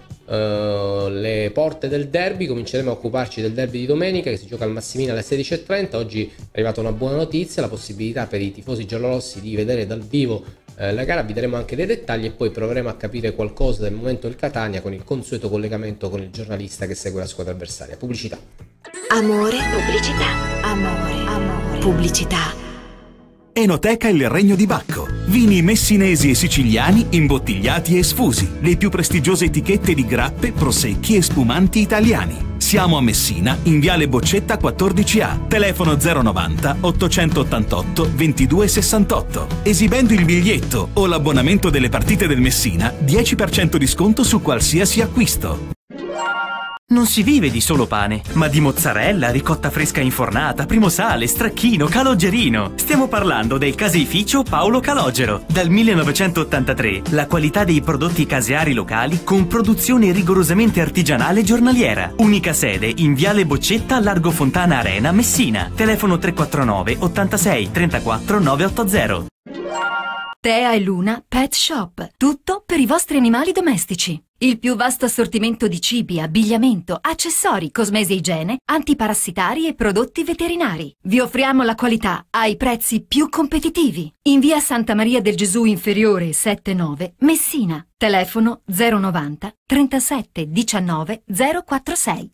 le porte del derby, cominceremo a occuparci del derby di domenica che si gioca al Massimino alle 16:30. Oggi è arrivata una buona notizia, la possibilità per i tifosi giallorossi di vedere dal vivo la gara. Vi daremo anche dei dettagli e poi proveremo a capire qualcosa del momento del Catania con il consueto collegamento con il giornalista che segue la squadra avversaria. Pubblicità. Amore, pubblicità. Amore, pubblicità. Enoteca Il Regno di Bacco. Vini messinesi e siciliani imbottigliati e sfusi. Le più prestigiose etichette di grappe, prosecchi e spumanti italiani. Siamo a Messina, in Viale Boccetta 14A. Telefono 090 888 2268. Esibendo il biglietto o l'abbonamento delle partite del Messina, 10% di sconto su qualsiasi acquisto. Non si vive di solo pane, ma di mozzarella, ricotta fresca infornata, primo sale, stracchino, caloggerino. Stiamo parlando del caseificio Paolo Calogero. Dal 1983, la qualità dei prodotti caseari locali con produzione rigorosamente artigianale giornaliera. Unica sede in Viale Boccetta, Largo Fontana Arena, Messina. Telefono 349 86 34 980. Tea e Luna Pet Shop. Tutto per i vostri animali domestici. Il più vasto assortimento di cibi, abbigliamento, accessori, cosmesi e igiene, antiparassitari e prodotti veterinari. Vi offriamo la qualità ai prezzi più competitivi. In via Santa Maria del Gesù Inferiore 79, Messina. Telefono 090 37 19 046.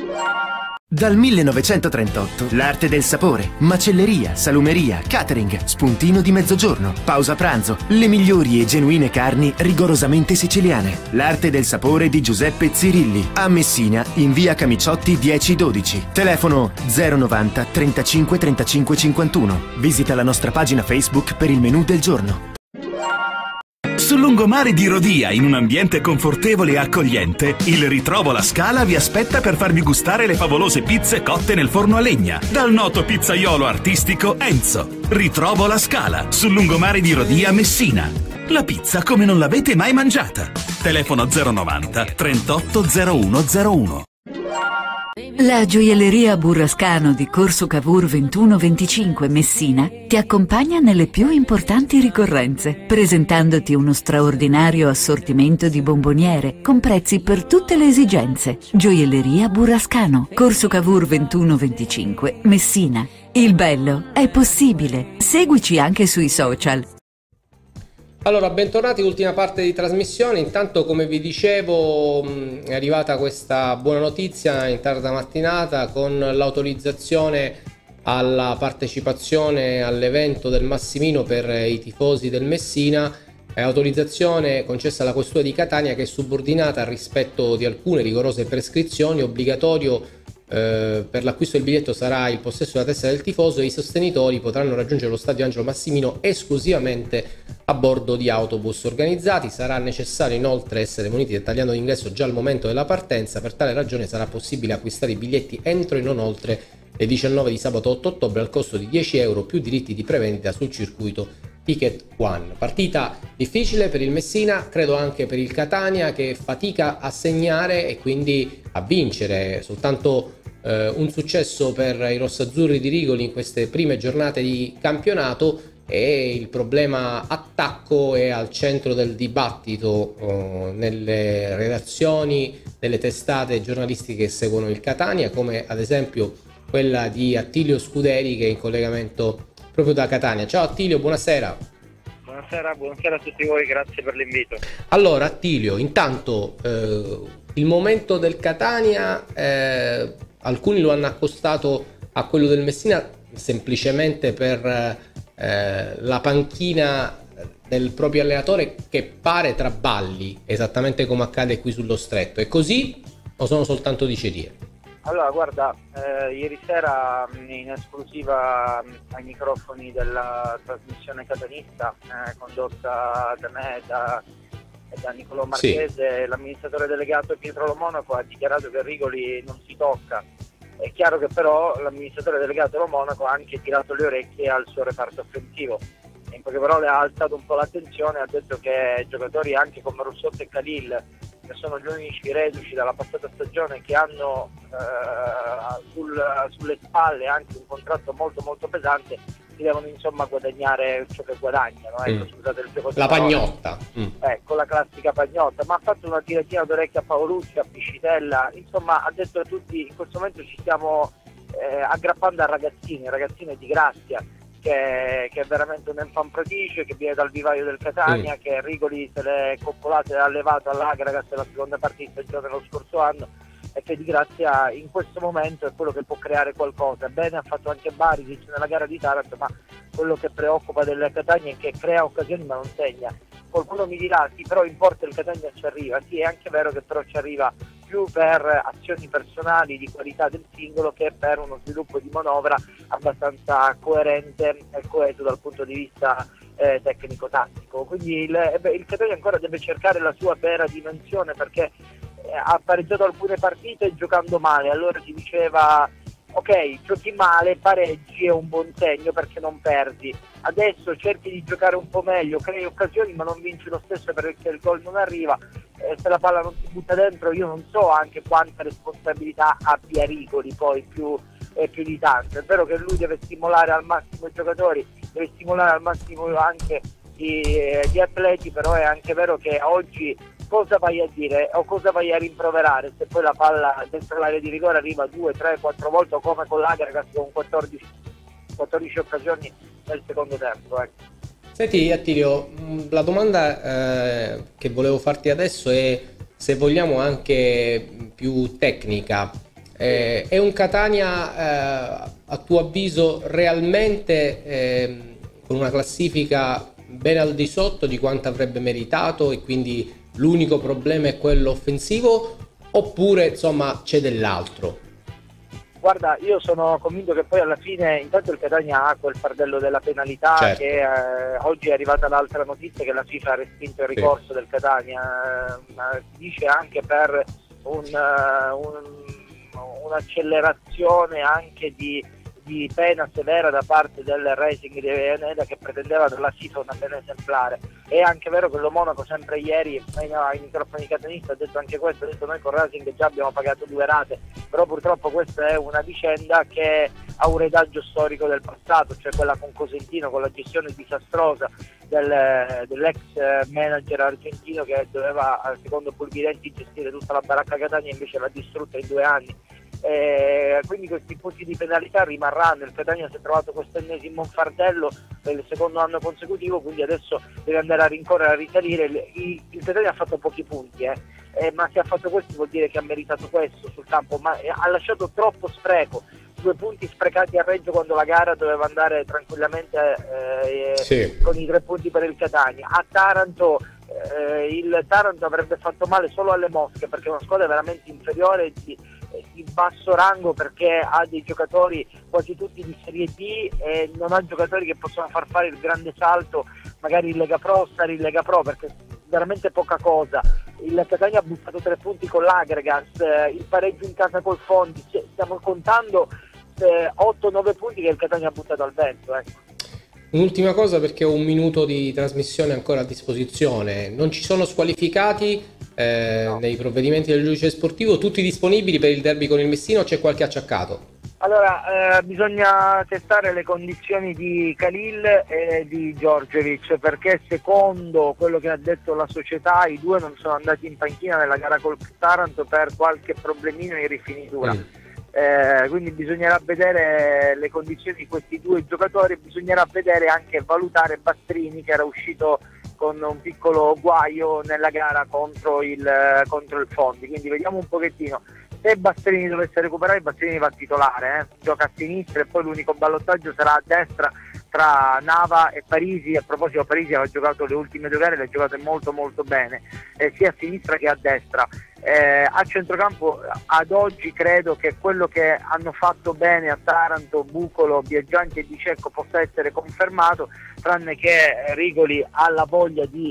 Dal 1938 l'arte del sapore, macelleria, salumeria, catering, spuntino di mezzogiorno, pausa pranzo, le migliori e genuine carni rigorosamente siciliane. L'arte del sapore di Giuseppe Zirilli, a Messina in via Camiciotti 1012. Telefono 090 35 35 51. Visita la nostra pagina Facebook per il menù del giorno. Sul lungomare di Rodia, in un ambiente confortevole e accogliente, il Ritrovo La Scala vi aspetta per farvi gustare le favolose pizze cotte nel forno a legna, dal noto pizzaiolo artistico Enzo. Ritrovo La Scala, sul lungomare di Rodia, Messina. La pizza come non l'avete mai mangiata. Telefono 090 38 0101. La gioielleria Burrascano di Corso Cavour 2125 Messina ti accompagna nelle più importanti ricorrenze, presentandoti uno straordinario assortimento di bomboniere con prezzi per tutte le esigenze. Gioielleria Burrascano, Corso Cavour 2125 Messina. Il bello è possibile. Seguici anche sui social. Allora, bentornati, ultima parte di trasmissione. Intanto, come vi dicevo, è arrivata questa buona notizia in tarda mattinata con l'autorizzazione alla partecipazione all'evento del Massimino per i tifosi del Messina. È autorizzazione concessa alla Questura di Catania che è subordinata al rispetto di alcune rigorose prescrizioni. Obbligatorio per l'acquisto del biglietto sarà il possesso della tessera del tifoso e i sostenitori potranno raggiungere lo stadio Angelo Massimino esclusivamente a bordo di autobus organizzati. Sarà necessario inoltre essere muniti del tagliando d'ingresso già al momento della partenza. Per tale ragione sarà possibile acquistare i biglietti entro e non oltre le 19 di sabato 8 ottobre al costo di €10 più diritti di prevendita sul circuito Ticket One. Partita difficile per il Messina, credo anche per il Catania, che fatica a segnare e quindi a vincere. Soltanto un successo per i rossazzurri di Rigoli in queste prime giornate di campionato, e il problema attacco è al centro del dibattito nelle redazioni delle testate giornalistiche che seguono il Catania, come ad esempio quella di Attilio Scuderi, che è in collegamento proprio da Catania. Ciao Attilio, buonasera. Buonasera a tutti voi, grazie per l'invito. Allora Attilio, intanto il momento del Catania, alcuni lo hanno accostato a quello del Messina semplicemente per la panchina del proprio allenatore che pare traballi, esattamente come accade qui sullo Stretto. È così o sono soltanto dicerie? Allora guarda, ieri sera in esclusiva ai microfoni della trasmissione catanista condotta da me e da Nicolò Marchese, sì, l'amministratore delegato Pietro Lo Monaco ha dichiarato che Rigoli non si tocca. È chiaro che però l'amministratore delegato Lo Monaco ha anche tirato le orecchie al suo reparto offensivo. In poche parole ha alzato un po' l'attenzione, ha detto che giocatori anche come Russotto e Khalil, che sono gli unici reduci dalla passata stagione che hanno sulle spalle anche un contratto molto molto pesante, si devono insomma guadagnare ciò che guadagnano. Ecco, scusate il gioco, la pagnotta. Ecco, la classica pagnotta. Ma ha fatto una tiratina d'orecchia a Paolucci, a Piscitella, insomma ha detto a tutti: in questo momento ci stiamo aggrappando a ragazzine di grazia, che è veramente un enfant prodige, che viene dal vivaio del Catania, che Rigoli se le coccolate ha levato all'Agragas la seconda parte di stagione lo scorso anno, e che di grazia in questo momento è quello che può creare qualcosa. Bene ha fatto anche Barisic nella gara di Taranto, ma quello che preoccupa del Catania è che crea occasioni ma non segna. Qualcuno mi dirà: sì, però in porta il Catania ci arriva. Sì, è anche vero che però ci arriva più per azioni personali di qualità del singolo che per uno sviluppo di manovra abbastanza coerente e coeso dal punto di vista tecnico-tattico. Quindi il Catania ancora deve cercare la sua vera dimensione, perché ha pareggiato alcune partite giocando male. Allora si diceva: ok, giochi male, pareggi è un buon segno perché non perdi. Adesso cerchi di giocare un po' meglio, crei occasioni ma non vinci lo stesso perché il gol non arriva, se la palla non si butta dentro. Io non so anche quanta responsabilità abbia Rigoli poi più di tanto. È vero che lui deve stimolare al massimo i giocatori, deve stimolare al massimo anche gli atleti, però è anche vero che oggi cosa vai a dire o cosa vai a rimproverare se poi la palla dentro l'area di rigore arriva 2, 3, 4 volte, o come con l'Agragas con 14 occasioni nel secondo tempo. Ecco. Senti Attilio, la domanda che volevo farti adesso è, se vogliamo, anche più tecnica. È un Catania a tuo avviso realmente con una classifica ben al di sotto di quanto avrebbe meritato e quindi l'unico problema è quello offensivo, oppure insomma c'è dell'altro? Guarda, io sono convinto che poi alla fine intanto il Catania ha quel fardello della penalità, certo, che oggi è arrivata l'altra notizia che la FIFA ha respinto il ricorso del Catania, dice anche per un'accelerazione anche di pena severa da parte del Racing di Avellaneda, che pretendeva dalla FIFA una pena esemplare. È anche vero che lo Monaco sempre ieri ai microfoni catanisti ha detto anche questo, ha detto: noi con Racing già abbiamo pagato 2 rate, però purtroppo questa è una vicenda che ha un retaggio storico del passato, cioè quella con Cosentino, con la gestione disastrosa dell'ex manager argentino che doveva, secondo Pulvirenti, gestire tutta la baracca Catania, invece l'ha distrutta in 2 anni. Quindi questi punti di penalità rimarranno. Il Catania si è trovato questo ennesimo fardello per il secondo anno consecutivo, quindi adesso deve andare a rincorrere, a risalire. Il Catania ha fatto pochi punti, ma se ha fatto questo vuol dire che ha meritato questo sul campo, ma ha lasciato troppo spreco. 2 punti sprecati a Reggio quando la gara doveva andare tranquillamente sì, con i 3 punti per il Catania. A Taranto il Taranto avrebbe fatto male solo alle Mosche, perché è una squadra veramente inferiore di basso rango, perché ha dei giocatori quasi tutti di Serie B e non ha giocatori che possono far fare il grande salto magari in Lega Pro, stare in Lega Pro, perché veramente poca cosa. Il Catania ha buttato 3 punti con l'Agragas, il pareggio in casa col Fondi, stiamo contando 8-9 punti che il Catania ha buttato al vento. Un'ultima cosa, perché ho un minuto di trasmissione ancora a disposizione. Non ci sono squalificati no, nei provvedimenti del giudice sportivo, tutti disponibili per il derby con il Messina, o c'è qualche acciaccato? Allora, bisogna testare le condizioni di Khalil e di Djordjevic, perché secondo quello che ha detto la società i 2 non sono andati in panchina nella gara col Taranto per qualche problemino in rifinitura. quindi bisognerà vedere le condizioni di questi due giocatori, bisognerà vedere anche valutare Bastrini, che era uscito con un piccolo guaio nella gara contro il Fondi, quindi vediamo un pochettino. Se Bastrini dovesse recuperare, Bastrini va titolare, gioca a sinistra, e poi l'unico ballottaggio sarà a destra tra Nava e Parisi. A proposito, Parisi aveva giocato le ultime 2 gare, le ha giocate molto molto bene, sia a sinistra che a destra. A centrocampo ad oggi credo che quello che hanno fatto bene a Taranto, Bucolo, Biaggianti e Di Cecco possa essere confermato, tranne che Rigoli ha la voglia di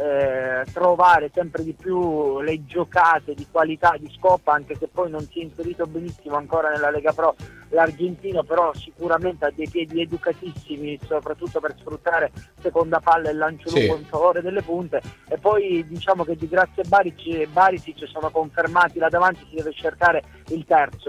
trovare sempre di più le giocate di qualità di Scoppa, anche se poi non si è inserito benissimo ancora nella Lega Pro l'argentino, però sicuramente ha dei piedi educatissimi, soprattutto per sfruttare seconda palla e lancio lungo in favore delle punte. E poi diciamo che Di Grazia e Barisic sono confermati là davanti, si deve cercare il terzo.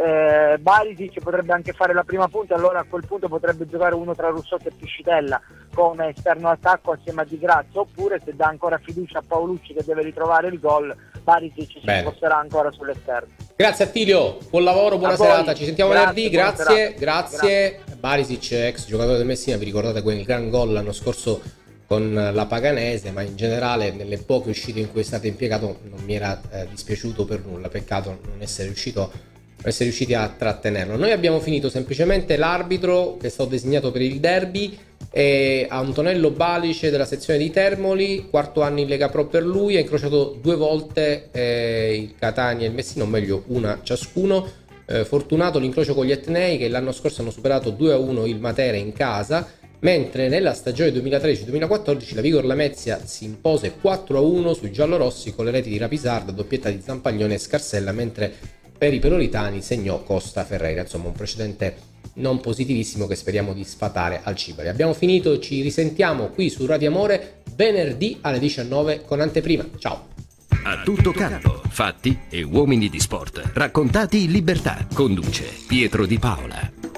Barisic potrebbe anche fare la prima punta, allora a quel punto potrebbe giocare uno tra Russotto e Piscitella come esterno attacco assieme a Di Grazia, oppure se dà ancora fiducia a Paolucci, che deve ritrovare il gol, Barisic si sposterà ancora sull'esterno. Grazie Attilio, buon lavoro, buona serata, ci sentiamo venerdì, grazie. Barisic, ex giocatore del Messina, vi ricordate quel gran gol l'anno scorso con la Paganese, ma in generale nelle poche uscite in cui è stato impiegato non mi era dispiaciuto per nulla, peccato non essere riusciti a trattenerlo. Noi abbiamo finito semplicemente l'arbitro che è stato designato per il derby, e Antonello Balice della sezione di Termoli, 4 anno in Lega Pro per lui, ha incrociato 2 volte il Catania e il Messina, o meglio una ciascuno. Fortunato l'incrocio con gli Etnei, che l'anno scorso hanno superato 2-1 il Matera in casa, mentre nella stagione 2013-2014 la Vigor Lamezia si impose 4-1 sui giallorossi con le reti di Rapisarda, doppietta di Zampaglione e Scarsella, mentre per i peloritani segnò Costa Ferreira. Insomma, un precedente non positivissimo che speriamo di sfatare al Cibali. Abbiamo finito, ci risentiamo qui su Radio Amore venerdì alle 19 con anteprima. Ciao! A tutto campo, fatti e uomini di sport, raccontati in libertà. Conduce Pietro Di Paola.